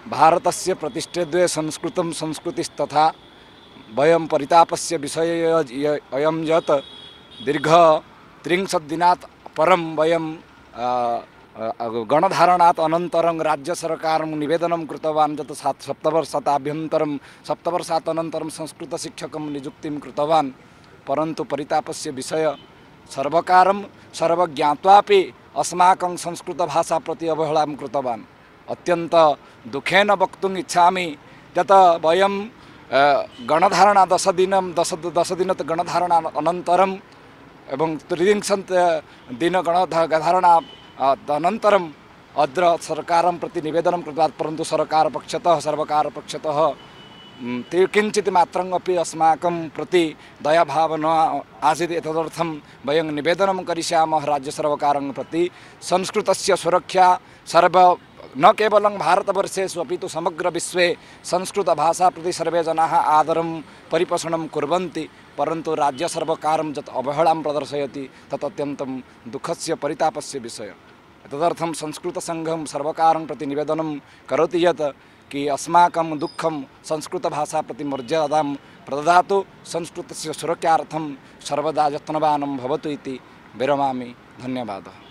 भारतस्य प्रतिष्ठे संस्कृतं संस्कृतिस्तथा वयं परितापस्य विषय अयं यत् दीर्घ 30 दिनात् परं वयं गणधारणात् अनन्तरं राज्य सर्वकारं निवेदनं कृतवान् यत् 7 वर्षात् अनन्तरं संस्कृतशिक्षकं नियुक्तिं कृतवान्। परन्तु परितापस्य विषय सर्वकारं सर्वज्ञात्वापि अस्माकं संस्कृतभाषा प्रति अवहेलां कृतवान्। अत्यंत दुखेन वक्तुम् इच्छामि यत् वयं गणधारणा 10 दिनात् गणधारणा अनन्तरम् एवं 30 दिन गणधारणा अनन्तरम् अद्र सर्वकारं प्रति निवेदनं कृतवान्। परन्तु सर्वकारपक्षतः किञ्चित् मात्रमपि अस्माकं प्रति दयाभाव न आसीत्। एतदर्थं वयं निवेदनं करिष्यामः राज्यसर्वकारं प्रति संस्कृतस्य सुरक्षा न केवलं भारतवर्षेषु अपि तु समग्र विश्वे संस्कृतभाषा प्रति सर्वे जनाः आदरं परिपोषणं कुर्वन्ति। परन्तु राज्यसर्वकारं यत् अवहेलां प्रदर्शयति तत् अत्यन्तं दुःखस्य परितापस्य विषयः। तदर्थं संस्कृतसङ्घं सर्वकारं प्रति निवेदनं करोति यत् कि अस्माकं दुःखं संस्कृतभाषा प्रति मर्यादां प्रददातु, संस्कृतस्य सुरक्षार्थं सर्वदा यत्नवानं भवतु इति विरमामि। धन्यवादः।